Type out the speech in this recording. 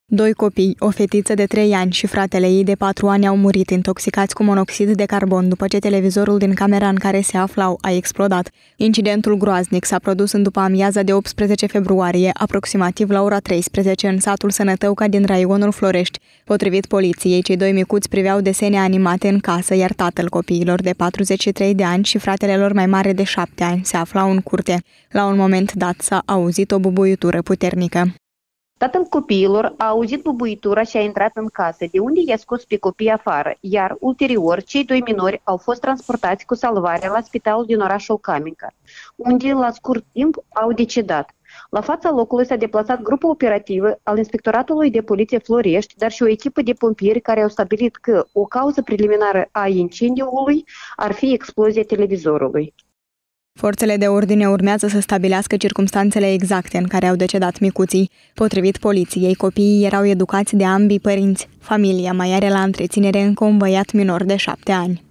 Doi copii, o fetiță de 3 ani și fratele ei de 4 ani au murit intoxicați cu monoxid de carbon după ce televizorul din camera în care se aflau a explodat. Incidentul groaznic s-a produs în după amiaza de 18 februarie, aproximativ la ora 13, în satul Sănătăuca din raionul Florești. Potrivit poliției, cei doi micuți priveau desene animate în casă, iar tatăl copiilor de 43 de ani și fratele lor mai mare de 7 ani se aflau în curte. La un moment dat s-a auzit o bubuitură puternică. Tatăl copiilor a auzit bubuitura și a intrat în casă, de unde i-a scos pe copii afară, iar ulterior cei doi minori au fost transportați cu salvare la spitalul din orașul Camenca, unde la scurt timp au decedat. La fața locului s-a deplasat grupul operativ al Inspectoratului de Poliție Florești, dar și o echipă de pompieri care au stabilit că o cauză preliminară a incendiului ar fi explozia televizorului. Forțele de ordine urmează să stabilească circumstanțele exacte în care au decedat micuții. Potrivit poliției, copiii erau educați de ambii părinți. Familia mai are la întreținere încă un băiat minor de 7 ani.